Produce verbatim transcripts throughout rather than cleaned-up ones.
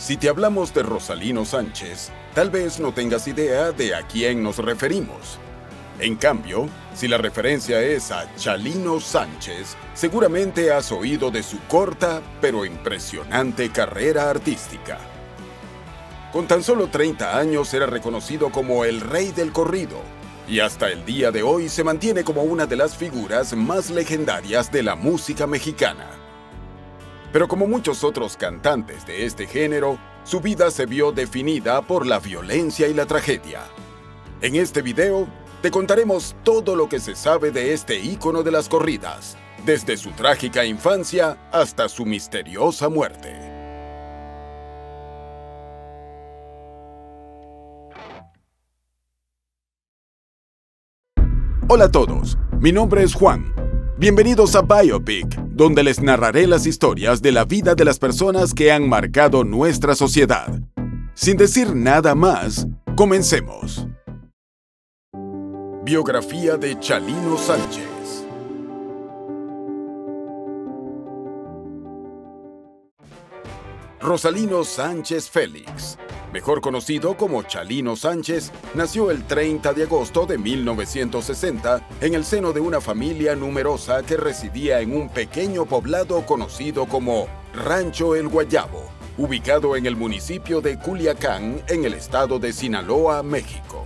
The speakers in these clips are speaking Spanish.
Si te hablamos de Rosalino Sánchez, tal vez no tengas idea de a quién nos referimos. En cambio, si la referencia es a Chalino Sánchez, seguramente has oído de su corta pero impresionante carrera artística. Con tan solo treinta años era reconocido como el rey del corrido y hasta el día de hoy se mantiene como una de las figuras más legendarias de la música mexicana. Pero como muchos otros cantantes de este género, su vida se vio definida por la violencia y la tragedia. En este video, te contaremos todo lo que se sabe de este ícono de las corridas, desde su trágica infancia hasta su misteriosa muerte. Hola a todos, mi nombre es Juan. Bienvenidos a Biopic, donde les narraré las historias de la vida de las personas que han marcado nuestra sociedad. Sin decir nada más, comencemos. Biografía de Chalino Sánchez. Rosalino Sánchez Félix, mejor conocido como Chalino Sánchez, nació el treinta de agosto de mil novecientos sesenta en el seno de una familia numerosa que residía en un pequeño poblado conocido como Rancho El Guayabo, ubicado en el municipio de Culiacán, en el estado de Sinaloa, México.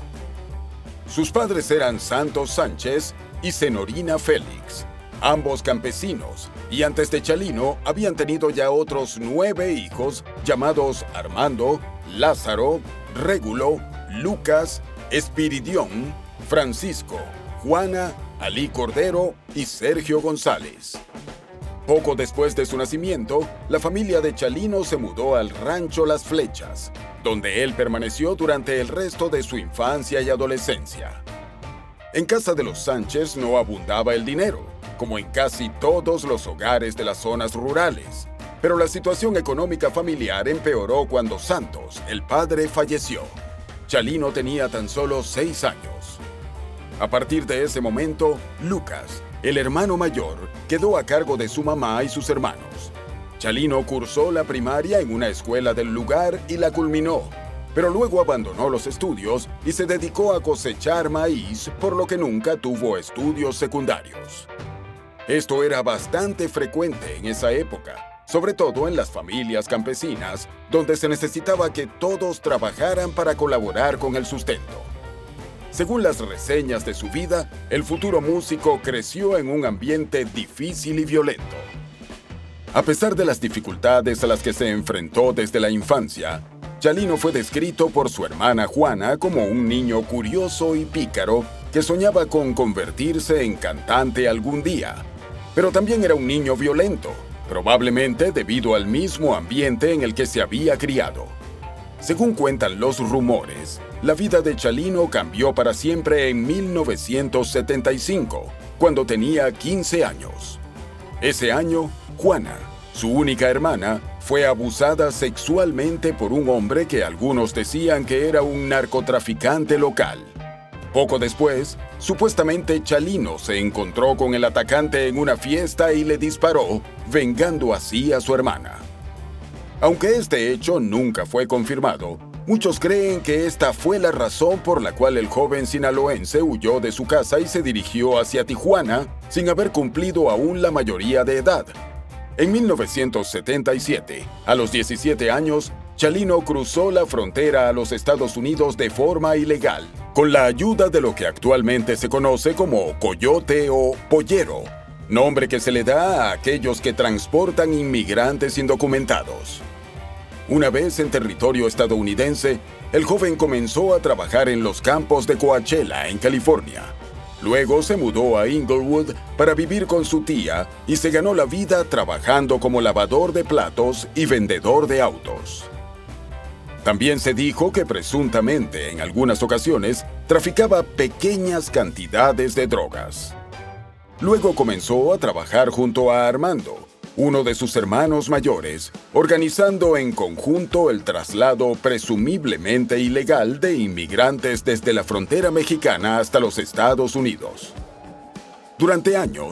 Sus padres eran Santos Sánchez y Zenorina Félix, ambos campesinos, y antes de Chalino habían tenido ya otros nueve hijos llamados Armando, Lázaro, Régulo, Lucas, Espiridión, Francisco, Juana, Alí Cordero y Sergio González. Poco después de su nacimiento, la familia de Chalino se mudó al rancho Las Flechas, donde él permaneció durante el resto de su infancia y adolescencia. En casa de los Sánchez no abundaba el dinero, como en casi todos los hogares de las zonas rurales, pero la situación económica familiar empeoró cuando Santos, el padre, falleció. Chalino tenía tan solo seis años. A partir de ese momento, Lucas, el hermano mayor, quedó a cargo de su mamá y sus hermanos. Chalino cursó la primaria en una escuela del lugar y la culminó, pero luego abandonó los estudios y se dedicó a cosechar maíz, por lo que nunca tuvo estudios secundarios. Esto era bastante frecuente en esa época, sobre todo en las familias campesinas, donde se necesitaba que todos trabajaran para colaborar con el sustento. Según las reseñas de su vida, el futuro músico creció en un ambiente difícil y violento. A pesar de las dificultades a las que se enfrentó desde la infancia, Chalino fue descrito por su hermana Juana como un niño curioso y pícaro que soñaba con convertirse en cantante algún día. Pero también era un niño violento, probablemente debido al mismo ambiente en el que se había criado. Según cuentan los rumores, la vida de Chalino cambió para siempre en mil novecientos setenta y cinco, cuando tenía quince años. Ese año, Juana, su única hermana, fue abusada sexualmente por un hombre que algunos decían que era un narcotraficante local. Poco después, supuestamente Chalino se encontró con el atacante en una fiesta y le disparó, vengando así a su hermana. Aunque este hecho nunca fue confirmado, muchos creen que esta fue la razón por la cual el joven sinaloense huyó de su casa y se dirigió hacia Tijuana sin haber cumplido aún la mayoría de edad. En mil novecientos setenta y siete, a los diecisiete años, Chalino cruzó la frontera a los Estados Unidos de forma ilegal, con la ayuda de lo que actualmente se conoce como coyote o pollero, nombre que se le da a aquellos que transportan inmigrantes indocumentados. Una vez en territorio estadounidense, el joven comenzó a trabajar en los campos de Coachella, en California. Luego se mudó a Inglewood para vivir con su tía y se ganó la vida trabajando como lavador de platos y vendedor de autos. También se dijo que presuntamente en algunas ocasiones traficaba pequeñas cantidades de drogas. Luego comenzó a trabajar junto a Armando, uno de sus hermanos mayores, organizando en conjunto el traslado presumiblemente ilegal de inmigrantes desde la frontera mexicana hasta los Estados Unidos. Durante años,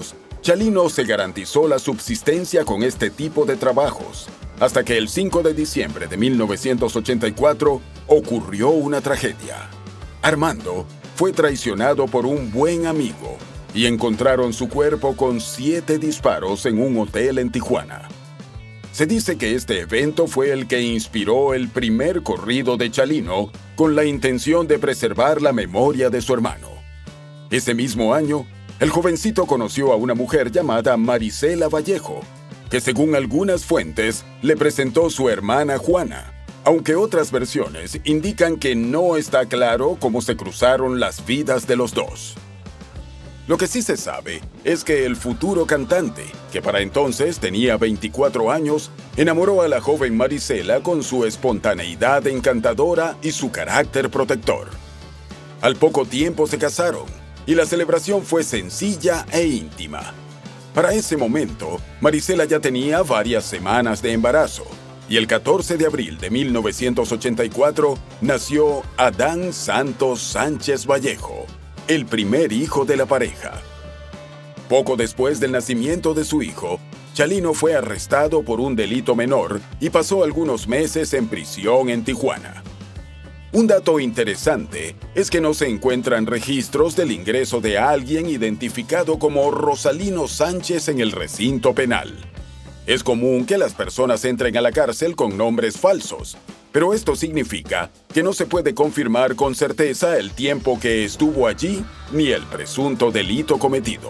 Chalino se garantizó la subsistencia con este tipo de trabajos, hasta que el cinco de diciembre de mil novecientos ochenta y cuatro ocurrió una tragedia. Armando fue traicionado por un buen amigo y encontraron su cuerpo con siete disparos en un hotel en Tijuana. Se dice que este evento fue el que inspiró el primer corrido de Chalino con la intención de preservar la memoria de su hermano. Ese mismo año, el jovencito conoció a una mujer llamada Marisela Vallejo, que según algunas fuentes le presentó su hermana Juana, aunque otras versiones indican que no está claro cómo se cruzaron las vidas de los dos. Lo que sí se sabe es que el futuro cantante, que para entonces tenía veinticuatro años, enamoró a la joven Marisela con su espontaneidad encantadora y su carácter protector. Al poco tiempo se casaron, y la celebración fue sencilla e íntima. Para ese momento, Marisela ya tenía varias semanas de embarazo, y el catorce de abril de mil novecientos ochenta y cuatro nació Adán Santos Sánchez Vallejo, el primer hijo de la pareja. Poco después del nacimiento de su hijo, Chalino fue arrestado por un delito menor y pasó algunos meses en prisión en Tijuana. Un dato interesante es que no se encuentran registros del ingreso de alguien identificado como Rosalino Sánchez en el recinto penal. Es común que las personas entren a la cárcel con nombres falsos, pero esto significa que no se puede confirmar con certeza el tiempo que estuvo allí ni el presunto delito cometido.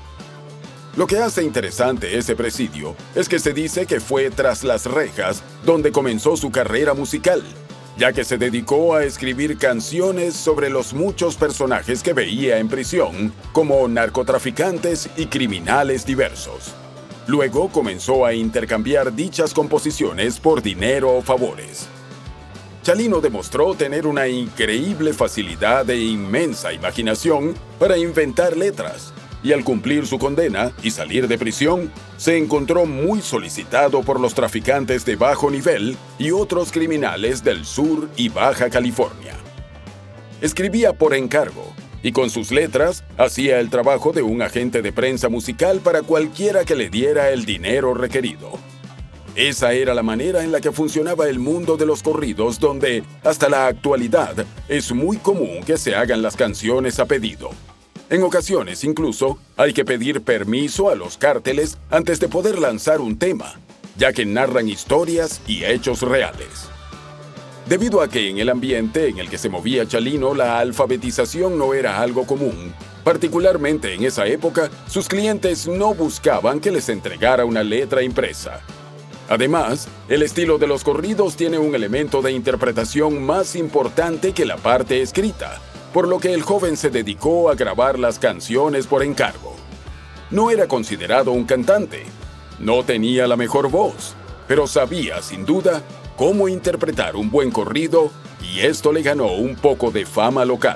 Lo que hace interesante ese presidio es que se dice que fue tras las rejas donde comenzó su carrera musical, ya que se dedicó a escribir canciones sobre los muchos personajes que veía en prisión, como narcotraficantes y criminales diversos. Luego comenzó a intercambiar dichas composiciones por dinero o favores. Chalino demostró tener una increíble facilidad e inmensa imaginación para inventar letras, y al cumplir su condena y salir de prisión, se encontró muy solicitado por los traficantes de bajo nivel y otros criminales del sur y Baja California. Escribía por encargo, y con sus letras hacía el trabajo de un agente de prensa musical para cualquiera que le diera el dinero requerido. Esa era la manera en la que funcionaba el mundo de los corridos, donde, hasta la actualidad, es muy común que se hagan las canciones a pedido. En ocasiones, incluso, hay que pedir permiso a los cárteles antes de poder lanzar un tema, ya que narran historias y hechos reales. Debido a que en el ambiente en el que se movía Chalino la alfabetización no era algo común, particularmente en esa época, sus clientes no buscaban que les entregara una letra impresa. Además, el estilo de los corridos tiene un elemento de interpretación más importante que la parte escrita, por lo que el joven se dedicó a grabar las canciones por encargo. No era considerado un cantante, no tenía la mejor voz, pero sabía, sin duda, cómo interpretar un buen corrido, y esto le ganó un poco de fama local.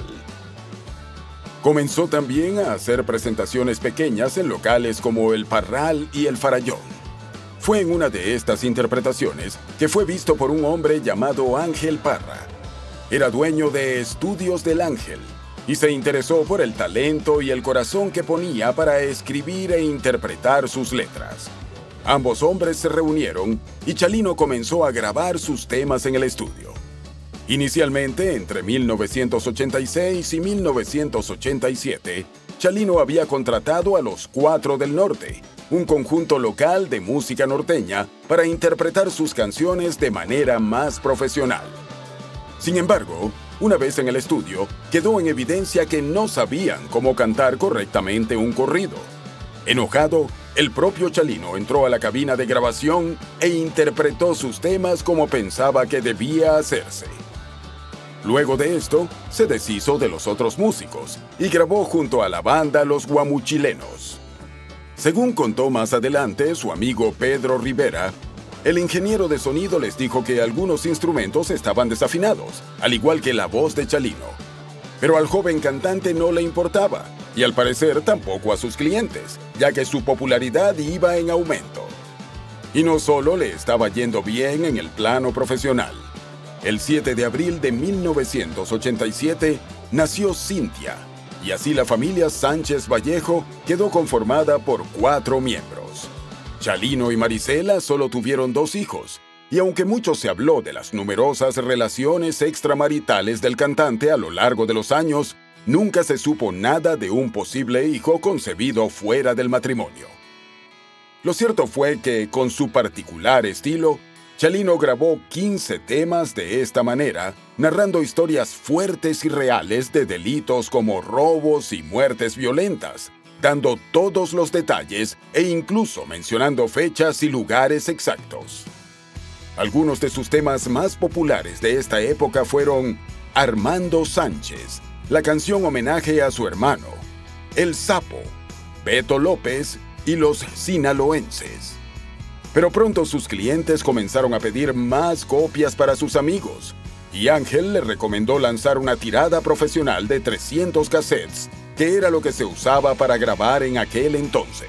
Comenzó también a hacer presentaciones pequeñas en locales como El Parral y El Farallón. Fue en una de estas interpretaciones que fue visto por un hombre llamado Ángel Parra. Era dueño de Estudios del Ángel y se interesó por el talento y el corazón que ponía para escribir e interpretar sus letras. Ambos hombres se reunieron y Chalino comenzó a grabar sus temas en el estudio. Inicialmente, entre mil novecientos ochenta y seis y mil novecientos ochenta y siete, Chalino había contratado a Los Cuatro del Norte, un conjunto local de música norteña, para interpretar sus canciones de manera más profesional. Sin embargo, una vez en el estudio, quedó en evidencia que no sabían cómo cantar correctamente un corrido. Enojado, el propio Chalino entró a la cabina de grabación e interpretó sus temas como pensaba que debía hacerse. Luego de esto, se deshizo de los otros músicos y grabó junto a la banda Los Guamuchilenos. Según contó más adelante su amigo Pedro Rivera, el ingeniero de sonido les dijo que algunos instrumentos estaban desafinados, al igual que la voz de Chalino. Pero al joven cantante no le importaba, y al parecer tampoco a sus clientes, ya que su popularidad iba en aumento. Y no solo le estaba yendo bien en el plano profesional. El siete de abril de mil novecientos ochenta y siete nació Cintia, y así la familia Sánchez Vallejo quedó conformada por cuatro miembros. Chalino y Marisela solo tuvieron dos hijos, y aunque mucho se habló de las numerosas relaciones extramaritales del cantante a lo largo de los años, nunca se supo nada de un posible hijo concebido fuera del matrimonio. Lo cierto fue que, con su particular estilo, Chalino grabó quince temas de esta manera, narrando historias fuertes y reales de delitos como robos y muertes violentas, dando todos los detalles e incluso mencionando fechas y lugares exactos. Algunos de sus temas más populares de esta época fueron Armando Sánchez, la canción homenaje a su hermano, El Sapo, Beto López y Los Sinaloenses. Pero pronto sus clientes comenzaron a pedir más copias para sus amigos, y Ángel le recomendó lanzar una tirada profesional de trescientos cassettes, que era lo que se usaba para grabar en aquel entonces.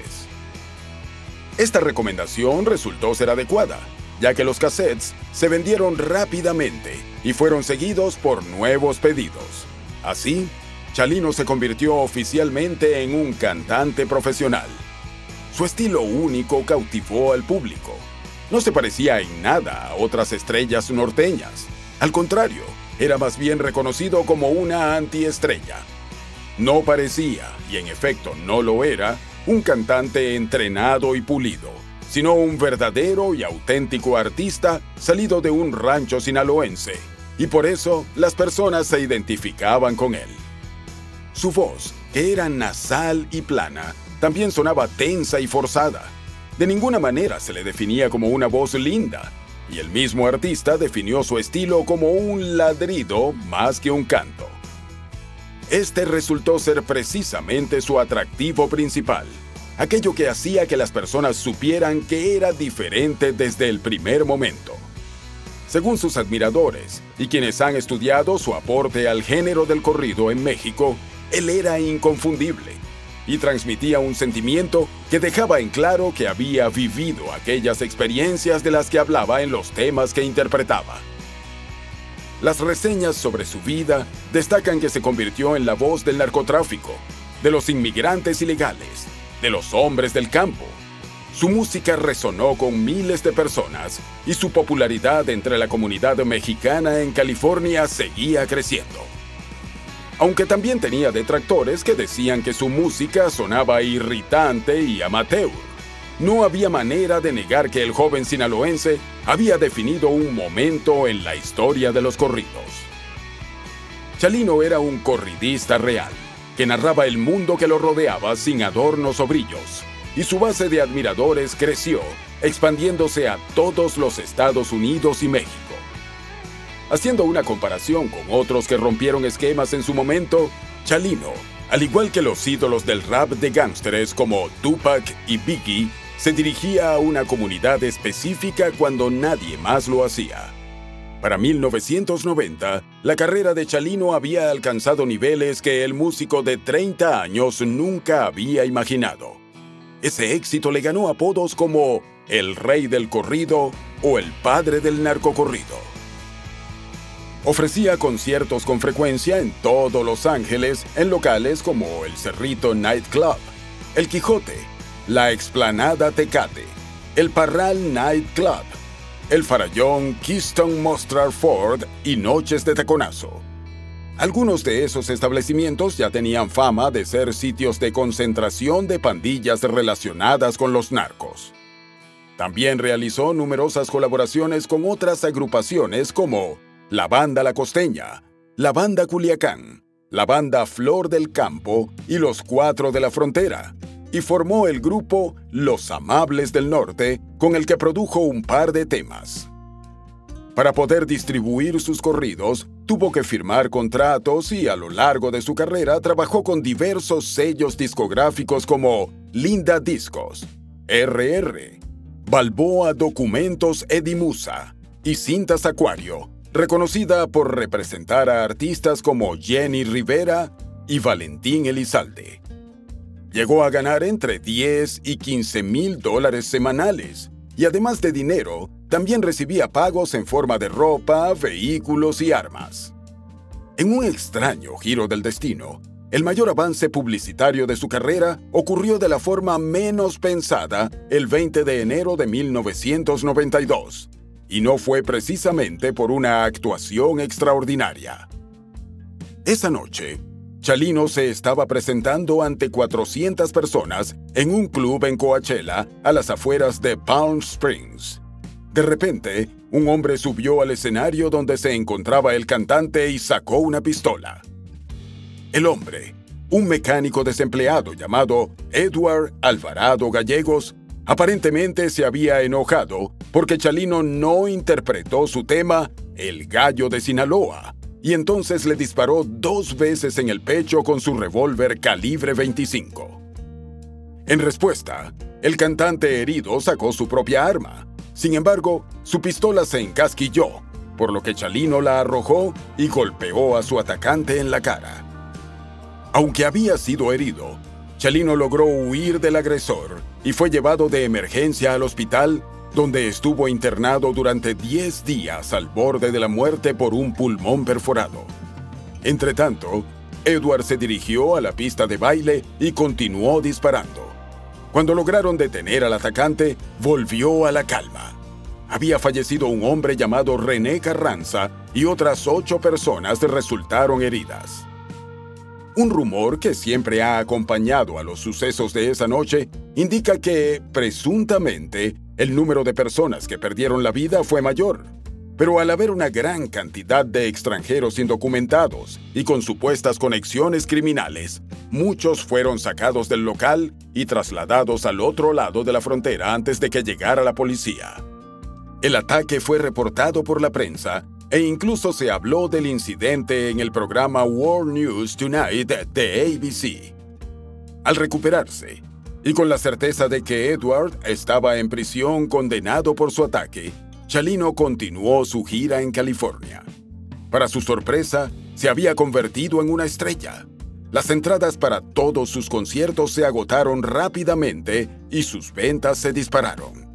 Esta recomendación resultó ser adecuada, ya que los cassettes se vendieron rápidamente y fueron seguidos por nuevos pedidos. Así, Chalino se convirtió oficialmente en un cantante profesional. Su estilo único cautivó al público. No se parecía en nada a otras estrellas norteñas. Al contrario, era más bien reconocido como una antiestrella. No parecía, y en efecto no lo era, un cantante entrenado y pulido, sino un verdadero y auténtico artista salido de un rancho sinaloense, y por eso las personas se identificaban con él. Su voz, que era nasal y plana, también sonaba tensa y forzada. De ninguna manera se le definía como una voz linda, y el mismo artista definió su estilo como un ladrido más que un canto. Este resultó ser precisamente su atractivo principal, aquello que hacía que las personas supieran que era diferente desde el primer momento. Según sus admiradores y quienes han estudiado su aporte al género del corrido en México, él era inconfundible y transmitía un sentimiento que dejaba en claro que había vivido aquellas experiencias de las que hablaba en los temas que interpretaba. Las reseñas sobre su vida destacan que se convirtió en la voz del narcotráfico, de los inmigrantes ilegales, de los hombres del campo. Su música resonó con miles de personas y su popularidad entre la comunidad mexicana en California seguía creciendo. Aunque también tenía detractores que decían que su música sonaba irritante y amateur, no había manera de negar que el joven sinaloense había definido un momento en la historia de los corridos. Chalino era un corridista real, que narraba el mundo que lo rodeaba sin adornos o brillos, y su base de admiradores creció, expandiéndose a todos los Estados Unidos y México. Haciendo una comparación con otros que rompieron esquemas en su momento, Chalino, al igual que los ídolos del rap de gángsteres como Tupac y Biggie, se dirigía a una comunidad específica cuando nadie más lo hacía. Para mil novecientos noventa, la carrera de Chalino había alcanzado niveles que el músico de treinta años nunca había imaginado. Ese éxito le ganó apodos como el Rey del Corrido o el Padre del Narcocorrido. Ofrecía conciertos con frecuencia en todo Los Ángeles en locales como el Cerrito Night Club, el Quijote, la Explanada Tecate, el Parral Night Club, el Farallón Keystone Mustard Ford y Noches de Taconazo. Algunos de esos establecimientos ya tenían fama de ser sitios de concentración de pandillas relacionadas con los narcos. También realizó numerosas colaboraciones con otras agrupaciones como la Banda La Costeña, la Banda Culiacán, la Banda Flor del Campo y los Cuatro de la Frontera, y formó el grupo Los Amables del Norte, con el que produjo un par de temas. Para poder distribuir sus corridos, tuvo que firmar contratos y a lo largo de su carrera trabajó con diversos sellos discográficos como Linda Discos, R R, Balboa Documentos Edimusa y Cintas Acuario, reconocida por representar a artistas como Jenny Rivera y Valentín Elizalde. Llegó a ganar entre diez y quince mil dólares semanales, y además de dinero, también recibía pagos en forma de ropa, vehículos y armas. En un extraño giro del destino, El mayor avance publicitario de su carrera ocurrió de la forma menos pensada el veinte de enero de mil novecientos noventa y dos, y no fue precisamente por una actuación extraordinaria. Esa noche, Chalino se estaba presentando ante cuatrocientas personas en un club en Coachella, a las afueras de Palm Springs. De repente, un hombre subió al escenario donde se encontraba el cantante y sacó una pistola. El hombre, un mecánico desempleado llamado Edward Alvarado Gallegos, aparentemente se había enojado porque Chalino no interpretó su tema El Gallo de Sinaloa, y entonces le disparó dos veces en el pecho con su revólver calibre veinticinco. En respuesta, el cantante herido sacó su propia arma. Sin embargo, su pistola se encasquilló, por lo que Chalino la arrojó y golpeó a su atacante en la cara. Aunque había sido herido, Chalino logró huir del agresor y fue llevado de emergencia al hospital, donde estuvo internado durante diez días al borde de la muerte por un pulmón perforado. Entretanto, Edward se dirigió a la pista de baile y continuó disparando. Cuando lograron detener al atacante, volvió a la calma. Había fallecido un hombre llamado René Carranza y otras ocho personas resultaron heridas. Un rumor que siempre ha acompañado a los sucesos de esa noche indica que, presuntamente, el número de personas que perdieron la vida fue mayor. Pero al haber una gran cantidad de extranjeros indocumentados y con supuestas conexiones criminales, muchos fueron sacados del local y trasladados al otro lado de la frontera antes de que llegara la policía. El ataque fue reportado por la prensa e incluso se habló del incidente en el programa World News Tonight de A B C. Al recuperarse, y con la certeza de que Edward estaba en prisión condenado por su ataque, Chalino continuó su gira en California. Para su sorpresa, se había convertido en una estrella. Las entradas para todos sus conciertos se agotaron rápidamente y sus ventas se dispararon.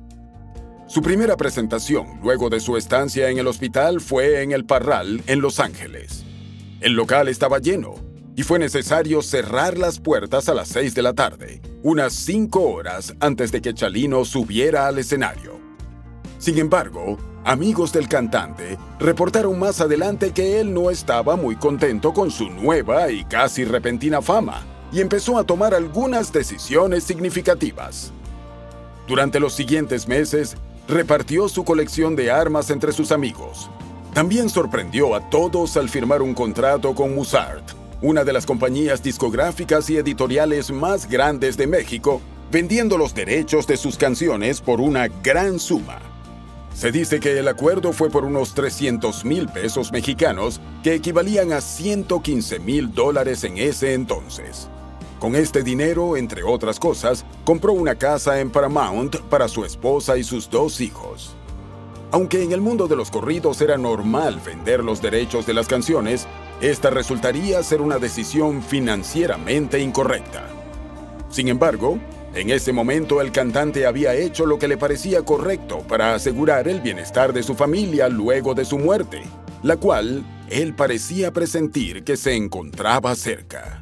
Su primera presentación, luego de su estancia en el hospital, fue en El Parral, en Los Ángeles. El local estaba lleno y fue necesario cerrar las puertas a las seis de la tarde, unas cinco horas antes de que Chalino subiera al escenario. Sin embargo, amigos del cantante reportaron más adelante que él no estaba muy contento con su nueva y casi repentina fama y empezó a tomar algunas decisiones significativas. Durante los siguientes meses, repartió su colección de armas entre sus amigos. También sorprendió a todos al firmar un contrato con Musart, una de las compañías discográficas y editoriales más grandes de México, vendiendo los derechos de sus canciones por una gran suma. Se dice que el acuerdo fue por unos trescientos mil pesos mexicanos, que equivalían a ciento quince mil dólares en ese entonces. Con este dinero, entre otras cosas, compró una casa en Paramount para su esposa y sus dos hijos. Aunque en el mundo de los corridos era normal vender los derechos de las canciones, esta resultaría ser una decisión financieramente incorrecta. Sin embargo, en ese momento el cantante había hecho lo que le parecía correcto para asegurar el bienestar de su familia luego de su muerte, la cual él parecía presentir que se encontraba cerca.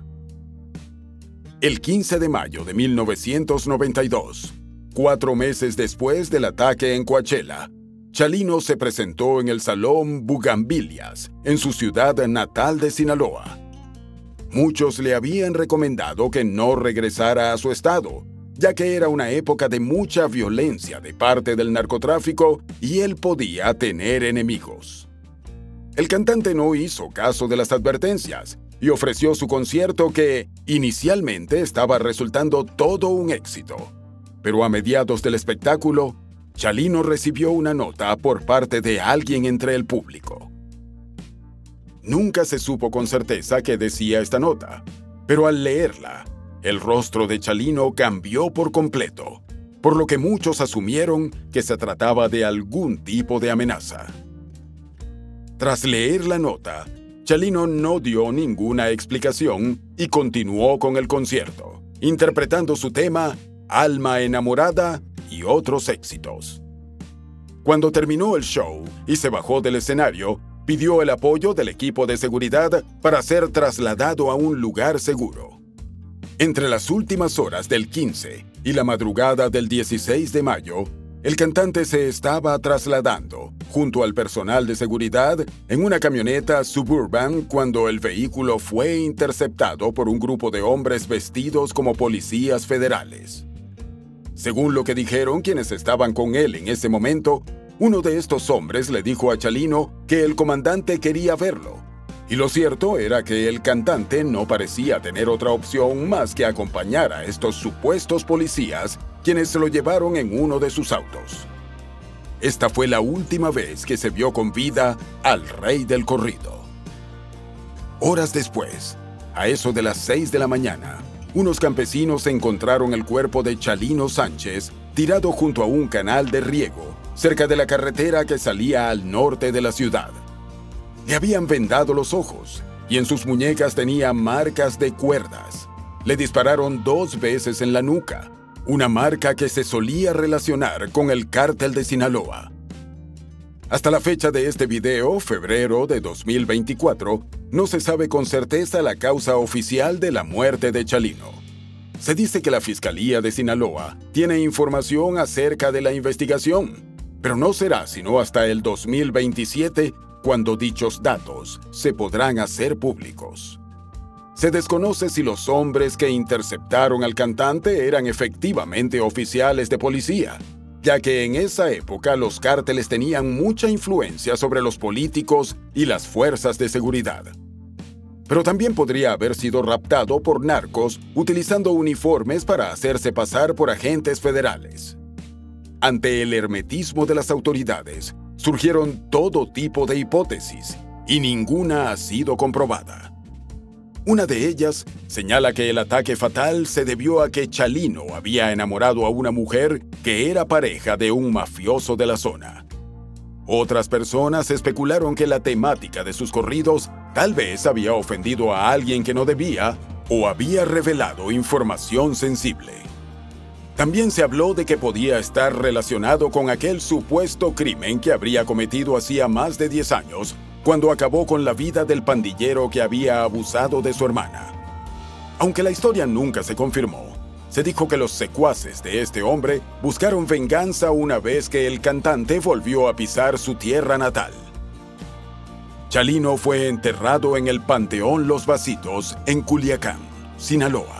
El quince de mayo de mil novecientos noventa y dos, cuatro meses después del ataque en Coachella, Chalino se presentó en el Salón Bugambilias, en su ciudad natal de Sinaloa. Muchos le habían recomendado que no regresara a su estado, ya que era una época de mucha violencia de parte del narcotráfico y él podía tener enemigos. El cantante no hizo caso de las advertencias y ofreció su concierto que, inicialmente, estaba resultando todo un éxito. Pero a mediados del espectáculo, Chalino recibió una nota por parte de alguien entre el público. Nunca se supo con certeza qué decía esta nota, pero al leerla, el rostro de Chalino cambió por completo, por lo que muchos asumieron que se trataba de algún tipo de amenaza. Tras leer la nota, Chalino no dio ninguna explicación y continuó con el concierto, interpretando su tema Alma Enamorada y otros éxitos. Cuando terminó el show y se bajó del escenario, pidió el apoyo del equipo de seguridad para ser trasladado a un lugar seguro. Entre las últimas horas del quince y la madrugada del dieciséis de mayo, el cantante se estaba trasladando, junto al personal de seguridad, en una camioneta Suburban cuando el vehículo fue interceptado por un grupo de hombres vestidos como policías federales. Según lo que dijeron quienes estaban con él en ese momento, uno de estos hombres le dijo a Chalino que el comandante quería verlo. Y lo cierto era que el cantante no parecía tener otra opción más que acompañar a estos supuestos policías, quienes se lo llevaron en uno de sus autos. Esta fue la última vez que se vio con vida al rey del corrido. Horas después, a eso de las seis de la mañana, unos campesinos encontraron el cuerpo de Chalino Sánchez tirado junto a un canal de riego, cerca de la carretera que salía al norte de la ciudad. Le habían vendado los ojos y en sus muñecas tenía marcas de cuerdas. Le dispararon dos veces en la nuca, una marca que se solía relacionar con el cártel de Sinaloa. Hasta la fecha de este video, febrero de dos mil veinticuatro, no se sabe con certeza la causa oficial de la muerte de Chalino. Se dice que la Fiscalía de Sinaloa tiene información acerca de la investigación, pero no será sino hasta el dos mil veintisiete cuando dichos datos se podrán hacer públicos. Se desconoce si los hombres que interceptaron al cantante eran efectivamente oficiales de policía, ya que en esa época los cárteles tenían mucha influencia sobre los políticos y las fuerzas de seguridad. Pero también podría haber sido raptado por narcos utilizando uniformes para hacerse pasar por agentes federales. Ante el hermetismo de las autoridades, surgieron todo tipo de hipótesis y ninguna ha sido comprobada. Una de ellas señala que el ataque fatal se debió a que Chalino había enamorado a una mujer que era pareja de un mafioso de la zona. Otras personas especularon que la temática de sus corridos tal vez había ofendido a alguien que no debía o había revelado información sensible. También se habló de que podía estar relacionado con aquel supuesto crimen que habría cometido hacía más de diez años, cuando acabó con la vida del pandillero que había abusado de su hermana. Aunque la historia nunca se confirmó, se dijo que los secuaces de este hombre buscaron venganza una vez que el cantante volvió a pisar su tierra natal. Chalino fue enterrado en el Panteón Los Vasitos, en Culiacán, Sinaloa.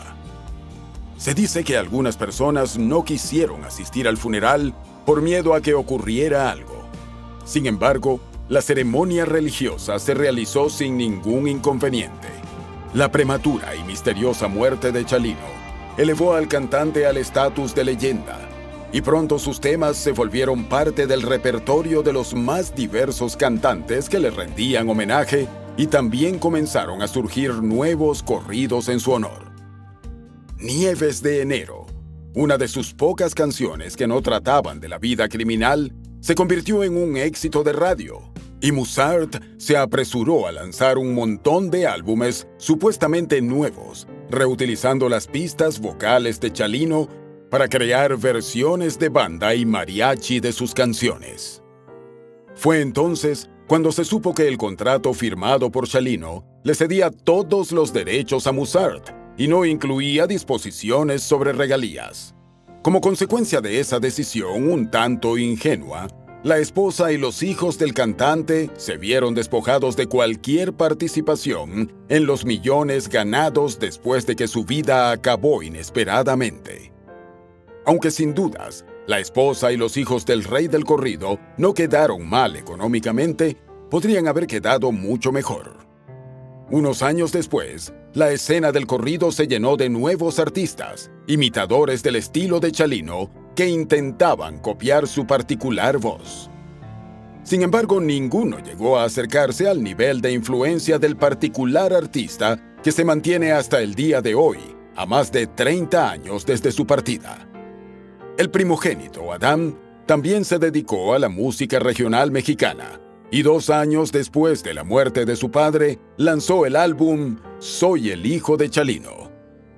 Se dice que algunas personas no quisieron asistir al funeral por miedo a que ocurriera algo. Sin embargo, la ceremonia religiosa se realizó sin ningún inconveniente. La prematura y misteriosa muerte de Chalino elevó al cantante al estatus de leyenda, y pronto sus temas se volvieron parte del repertorio de los más diversos cantantes que le rendían homenaje, y también comenzaron a surgir nuevos corridos en su honor. Nieves de Enero, una de sus pocas canciones que no trataban de la vida criminal, se convirtió en un éxito de radio, y Musart se apresuró a lanzar un montón de álbumes supuestamente nuevos, reutilizando las pistas vocales de Chalino para crear versiones de banda y mariachi de sus canciones. Fue entonces cuando se supo que el contrato firmado por Chalino le cedía todos los derechos a Musart y no incluía disposiciones sobre regalías. Como consecuencia de esa decisión un tanto ingenua, la esposa y los hijos del cantante se vieron despojados de cualquier participación en los millones ganados después de que su vida acabó inesperadamente. Aunque sin dudas, la esposa y los hijos del rey del corrido no quedaron mal económicamente, podrían haber quedado mucho mejor. Unos años después, la escena del corrido se llenó de nuevos artistas, imitadores del estilo de Chalino, que intentaban copiar su particular voz. Sin embargo, ninguno llegó a acercarse al nivel de influencia del particular artista que se mantiene hasta el día de hoy, a más de treinta años desde su partida. El primogénito, Adán, también se dedicó a la música regional mexicana, y dos años después de la muerte de su padre, lanzó el álbum Soy el hijo de Chalino.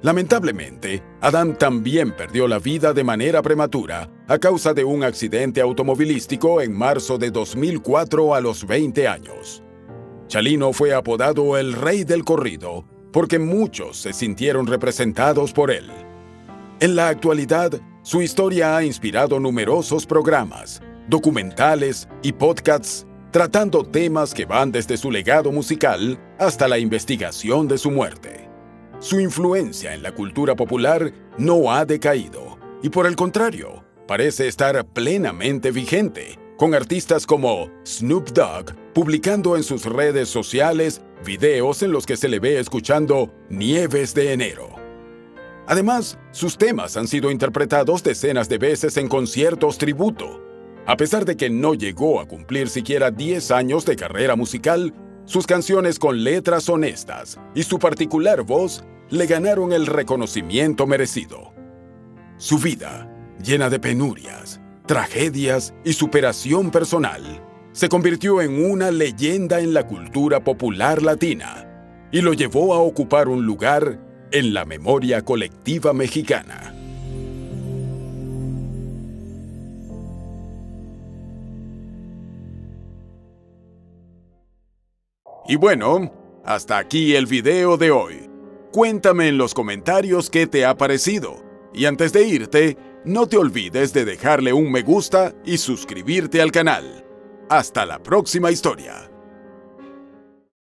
Lamentablemente, Adam también perdió la vida de manera prematura a causa de un accidente automovilístico en marzo de dos mil cuatro a los veinte años. Chalino fue apodado el Rey del Corrido porque muchos se sintieron representados por él. En la actualidad, su historia ha inspirado numerosos programas, documentales y podcasts tratando temas que van desde su legado musical hasta la investigación de su muerte. Su influencia en la cultura popular no ha decaído y, por el contrario, parece estar plenamente vigente, con artistas como Snoop Dogg publicando en sus redes sociales videos en los que se le ve escuchando Nieves de Enero. Además, sus temas han sido interpretados decenas de veces en conciertos tributo. A pesar de que no llegó a cumplir siquiera diez años de carrera musical, sus canciones con letras honestas y su particular voz le ganaron el reconocimiento merecido. Su vida, llena de penurias, tragedias y superación personal, se convirtió en una leyenda en la cultura popular latina y lo llevó a ocupar un lugar en la memoria colectiva mexicana. Y bueno, hasta aquí el video de hoy. Cuéntame en los comentarios qué te ha parecido. Y antes de irte, no te olvides de dejarle un me gusta y suscribirte al canal. Hasta la próxima historia.